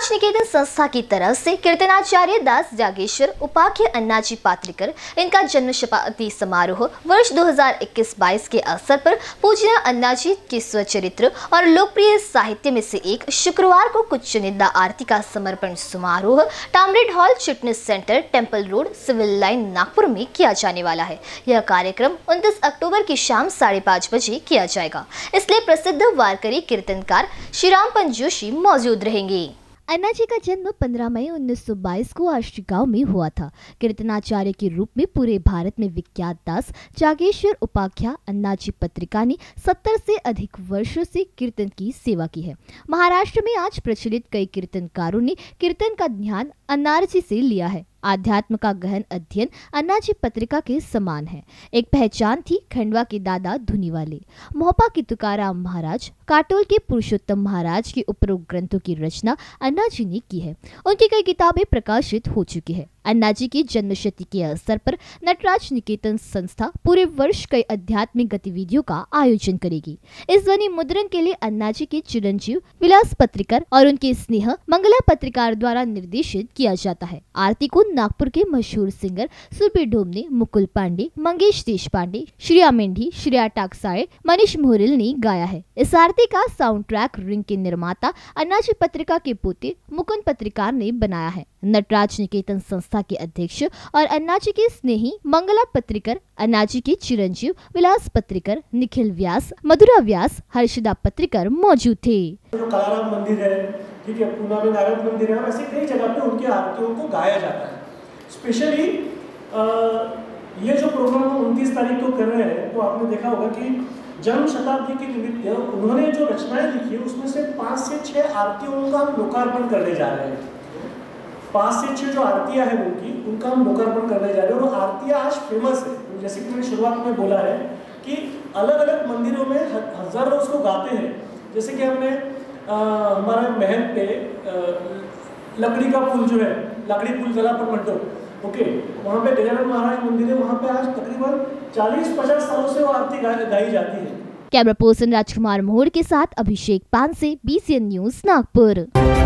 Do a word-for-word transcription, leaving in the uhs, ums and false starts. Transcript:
नटराज निकेतन संस्था की तरफ से कीर्तनाचार्य दास जागेश्वर उपाख्य अन्नाजी पात्रिकर इनका जन्म शताब्दी समारोह वर्ष दो हज़ार इक्कीस बाईस के अवसर पर पूजनीय अन्नाजी के स्वचरित्र और लोकप्रिय साहित्य में से एक शुक्रवार को कुछ चुनिंदा आरती का समर्पण समारोह टामरेड hall fitness centre temple road civil line Nagpur में किया जाने वाला है। यह कार्यक्रम उनतीस अक्टूबर की शाम साढ़े पाँच बजे किया जाएगा, इसलिए प्रसिद्ध वारकरी कीर्तनकार श्रीरामपंत जोशी मौजूद रहेंगे। अन्नाजी का जन्म पंद्रह मई उन्नीस सौ बाईस को आश्रिगांव में हुआ था। कीर्तनाचार्य के रूप में पूरे भारत में विख्यात दास जागेश्वर उपाख्या अन्नाजी पत्रिका ने सत्तर से अधिक वर्षों से कीर्तन की सेवा की है। महाराष्ट्र में आज प्रचलित कई कीर्तनकारों ने कीर्तन का ध्यान अन्नाजी से लिया है। आध्यात्म का गहन अध्ययन अन्नाजी पत्रिका के समान है। एक पहचान थी खंडवा के दादा धुनी वाले, मोहपा की तुकाराम महाराज, काटोल के पुरुषोत्तम महाराज के उपरोक्त ग्रंथों की रचना अन्नाजी ने की है। उनकी कई किताबें प्रकाशित हो चुकी है। अन्नाजी की जन्मशती के अवसर पर नटराज निकेतन संस्था पूरे वर्ष कई आध्यात्मिक गतिविधियों का आयोजन करेगी। इस ध्वनि मुद्रण के लिए अन्नाजी के चिरंजीव विलास पत्रिकर और उनके स्नेह मंगला पत्रिकार द्वारा निर्देशित किया जाता है। आरती को नागपुर के मशहूर सिंगर सुरभि ढोमने, मुकुल पांडे, मंगेश देशपांडे, श्रेया मेंढी, श्रेया टाकसाळे, मनीष मोहरिल ने गाया है। इस आरती का साउंड ट्रैक रिंग के निर्माता अन्नाजी पत्रिका के पोते मुकुंद पत्रिकार ने बनाया है। नटराज निकेतन संस्था के अध्यक्ष और अन्नाजी के स्नेही मंगला पत्रिकर, अन्नाजी के चिरंजीव विलास पत्रिकर, निखिल व्यास, मधुरा व्यास, हर्षदा पत्रिकर मौजूद थे। जो कालाराम मंदिर है, ठीक है, पूना में नारायण मंदिर है, और ऐसे कई जगह पे उनकी आरतियों को गाया जाता है। स्पेशली ये जो प्रोग्राम हम उनतीस तारीख को कर रहे हैं, तो आपने देखा होगा कि जन्म शताब्दी के निमित्त उन्होंने जो रचनाएं लिखी है उसमें से पाँच से छः आरतियों का हम लोकार्पण करने जा रहे हैं। पाँच से छः जो आरतियाँ हैं उनकी उनका हम लोकार्पण करने जा रहे हैं। और आरतियाँ आज फेमस है, जैसे कि मैंने शुरुआत में बोला है कि अलग अलग मंदिरों में हजारों उसको गाते हैं। जैसे कि हमने आ, हमारे महल पे आ, लकड़ी का पुल जो है, लकड़ी पुल कला पर मंडप, ओके, वहाँ पे गजानन महाराज मंदिर है, वहाँ पे आज तकरीबन चालीस पचास सालों से वो आरती गाई जाती है। कैमरा पर्सन राजकुमार मोहर के साथ अभिषेक पान से B C N news Nagpur.